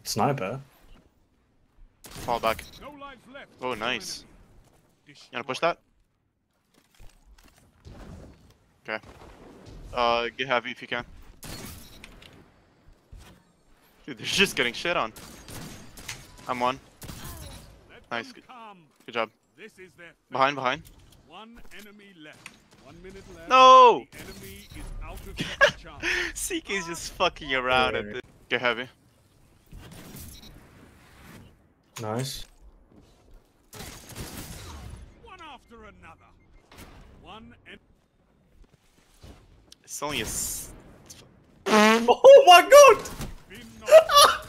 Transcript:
sniper. Fall back. Oh, nice. You wanna push that? Okay. Get heavy if you can. Dude, they're just getting shit on. I'm one. Nice. Good job. Behind. One enemy left. 1 minute left. No! The enemy is out of second chance. CK's just fucking around at this. Get heavy. Nice. One after another. It's only a Oh my god! Been knocked